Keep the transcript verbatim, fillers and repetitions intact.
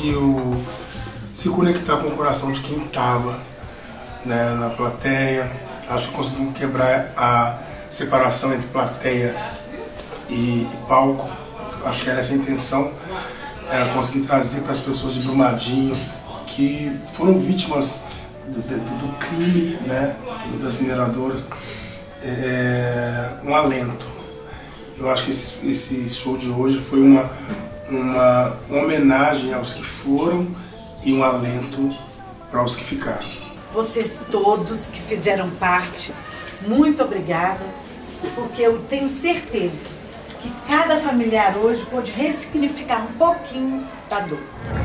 conseguiu se conectar com o coração de quem estava, né, na plateia. Acho que conseguiu quebrar a separação entre plateia e, e palco. Acho que era essa a intenção, era conseguir trazer para as pessoas de Brumadinho, que foram vítimas do, do, do crime, né, das mineradoras, é, um alento. Eu acho que esse, esse show de hoje foi uma, uma, uma homenagem aos que foram e um alento para os que ficaram. Vocês todos que fizeram parte, muito obrigada, porque eu tenho certeza que cada familiar hoje pode ressignificar um pouquinho da dor.